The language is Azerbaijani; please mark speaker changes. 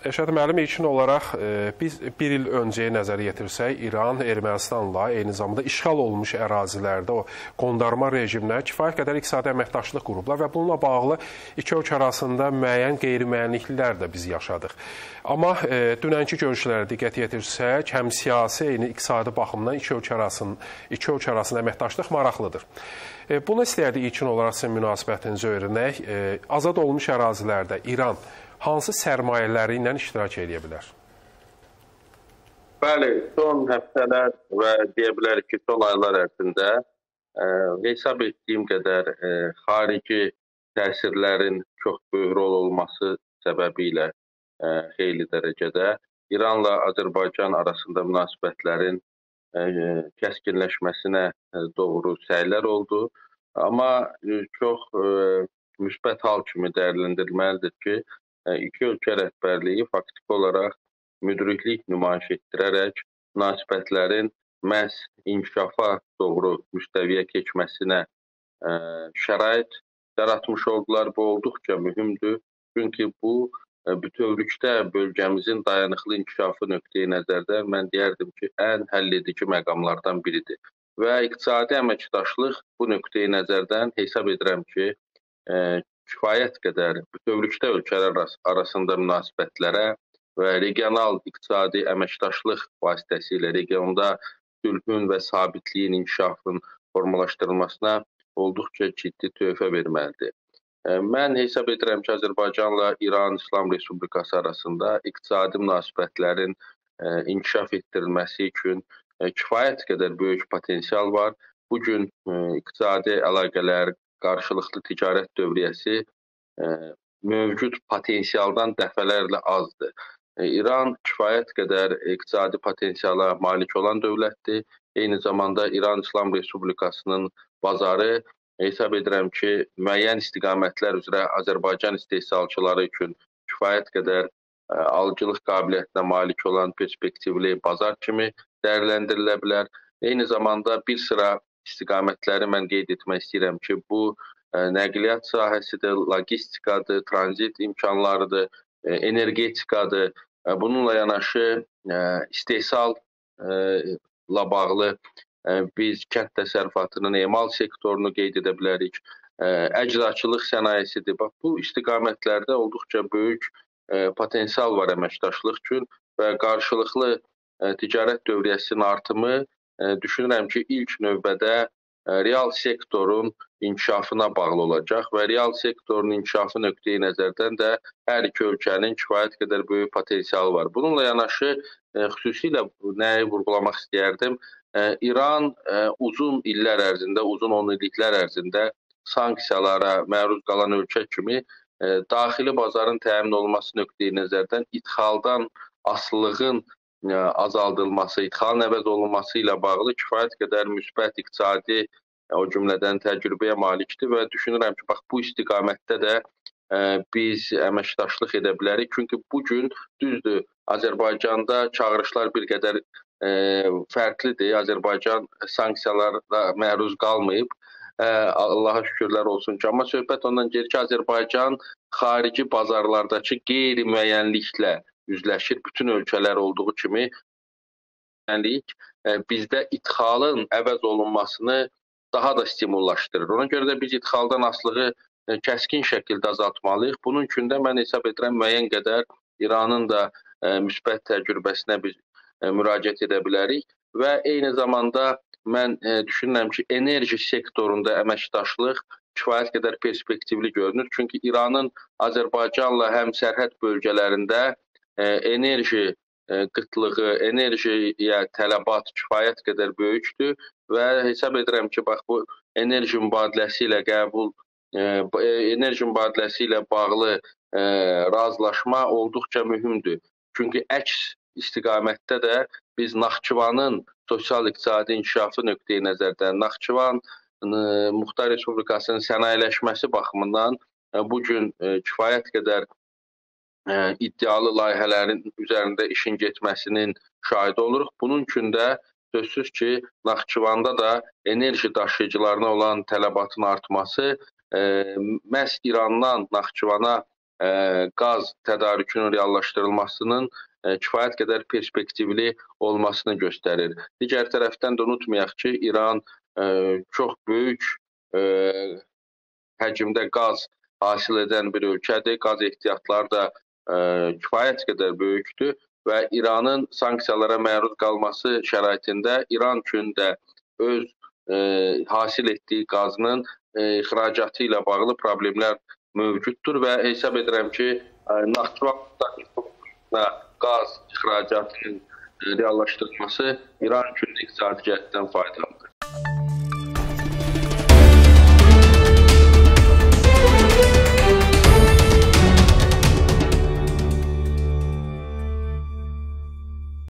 Speaker 1: Rəşad müəllim, ilkin olaraq biz bir il öncəyə nəzər yetirsək, İran Ermənistanla eyni zamanda işğal olunmuş ərazilərdə o qondarma rejiminə kifayət qədər iqtisadi əməkdaşlıq qurublar və bununla bağlı iki ölkə arasında müəyyən qeyri-müəyyənliklər də biz yaşadıq. Amma dünənki görüşlərə diqqət yetirsək, həm siyasi, eyni iqtisadi baxımdan iki ölkə arasında əməkdaşlıq maraqlıdır. Bunu istəyərdik ilkin olaraq sizin münasibətinizi öyrənək. Azad olmuş ərazilərdə İran hansı sərmayələri ilə iştirak edə bilər?
Speaker 2: Bəli, son həftələr və deyə bilərik ki, son aylar ərzində hesab etdiyim qədər xarici təsirlərin çox böyük rol olması səbəbilə xeyli dərəcədə İranla Azərbaycan arasında münasibətlərin kəskinləşməsinə doğru səylər oldu. Amma çox müsbət hal kimi dəyərləndirilməlidir ki, iki ölkə rəhbərliyi faktiki olaraq müdriklik nümayiş etdirərək münasibətlərin məhz inkişafa doğru müstəviyə keçməsinə şərait yaratmış oldular. Bu olduqca mühümdür. Çünki bu bütövlükdə bölgəmizin dayanıqlı inkişafı nöqteyi nəzərdən mən deyərdim ki, ən həlledici məqamlardan biridir. Və iqtisadi əməkdaşlıq bu nöqteyi nəzərdən hesab edirəm ki, kifayət qədər bütövlükdə ölkələr arasında münasibətlərə və regional iqtisadi əməkdaşlıq vasitəsilə regionda sülhün və sabitliyin, inkişafın formalaşdırılmasına olduqca ciddi töhfə verməlidir. Mən hesab edirəm ki, Azərbaycanla İran İslam Respublikası arasında iqtisadi münasibətlərin inkişaf etdirilməsi üçün kifayət qədər böyük potensial var. Bugün iqtisadi əlaqələr, qarşılıqlı ticarət dövriyyəsi mövcud potensialdan dəfələrlə azdır. İran kifayət qədər iqtisadi potensiala malik olan dövlətdir. Eyni zamanda İran İslam Respublikasının bazarı hesab edirəm ki, müəyyən istiqamətlər üzrə Azərbaycan istehsalçıları üçün kifayət qədər alıcılıq qabiliyyətinə malik olan perspektivli bazar kimi dəyərləndirilə bilər. Eyni zamanda bir sıra istiqamətləri mən qeyd etmək istəyirəm ki, bu nəqliyyat sahəsidir, logistikadır, tranzit imkanlarıdır, energetikadır. Bununla yanaşı istehsalla bağlı biz kənd təsərrüfatının emal sektorunu qeyd edə bilərik. Əczaçılıq sənayesidir. Bu istiqamətlərdə olduqca böyük potensial var əməkdaşlıq üçün və qarşılıqlı ticarət dövriyyəsinin artımı düşünürəm ki, ilk növbədə real sektorun inkişafına bağlı olacaq və real sektorun inkişafı nöqteyi nəzərdən də hər iki ölkənin kifayət qədər böyük potensialı var. Bununla yanaşı xüsusilə nəyi vurğulamaq istəyərdim? İran uzun illər ərzində, uzun 10 illiklər ərzində sanksiyalara məruz qalan ölkə kimi daxili bazarın təmin olunması nöqteyi nəzərdən idxaldan asılılığın azaldılması, idxalın əvəz olunması ilə bağlı kifayət qədər müsbət iqtisadi, o cümlədən təcrübəyə malikdir və düşünürəm ki, bax bu istiqamətdə də biz əməkdaşlıq edə bilərik. Çünki bugün düzdür, Azərbaycanda çağırışlar bir qədər fərqlidir. Azərbaycan sanksiyalara məruz qalmayıb. Allaha şükürlər olsun ki, amma söhbət ondan gedir ki, Azərbaycan xarici bazarlardakı qeyri-müəyyənliklə üzləşir. Bütün ölkələr olduğu kimi bizdə idxalın əvəz olunmasını daha da stimullaşdırır. Ona görə də biz idxaldan asılığı kəskin şəkildə azaltmalıyıq. Bunun üçün də mən hesab edirəm müəyyən qədər İranın da müsbət təcrübəsinə biz müraciət edə bilərik və eyni zamanda mən düşünürəm ki, enerji sektorunda əməkdaşlıq kifayət qədər perspektivli görünür. Çünki İranın Azərbaycanla həm sərhəd bölgələrində enerji qıtlığı, enerjiyə tələbat kifayət qədər böyükdür və hesab edirəm ki, bax bu enerji mübadiləsi ilə bağlı razılaşma olduqca mühümdür. Çünki əks istiqamətdə də biz Naxçıvanın sosial-iqtisadi inkişafı nöqteyi nəzərdən, Naxçıvan Muxtar Respublikasının sənayeləşməsi baxımından bugün kifayət qədər iddialı layihələrin üzərində işin getməsinin şahidi oluruq. Bunun üçün də sözsüz ki, Naxçıvanda da enerji daşıyıcılarına olan tələbatın artması məhz İrandan Naxçıvana qaz tədarükünün reallaşdırılmasının kifayət qədər perspektivli olmasını göstərir. Digər tərəfdən də unutmayaq ki, İran çox böyük həcmdə qaz hasil edən bir ölkədir. Qaz ehtiyatları da kifayət qədər böyükdür və İranın sanksiyalara məruz qalması şəraitində İran üçün də öz hasil etdiyi qazının ixracatı ilə bağlı problemlər mövcuddur və hesab edirəm ki, Naxçıvan qaz ixracatının reallaşdırılması İran üçün iqtisadi cəhətdən faydalıdır.